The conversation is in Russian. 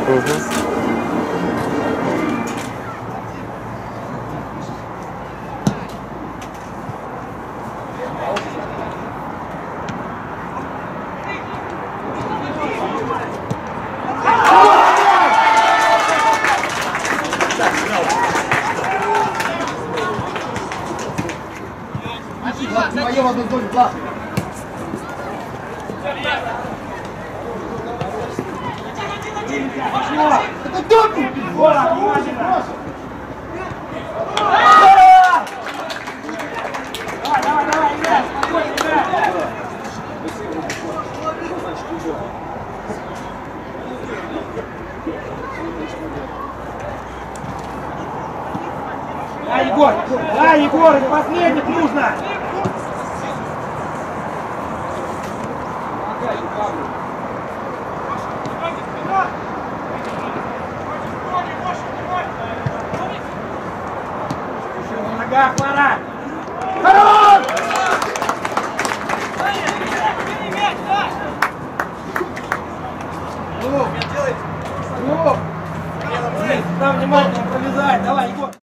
Да, Егор, из последних нужно! На ногах, пора! Хорош! Ну, там внимательно пролезай, давай, Егор!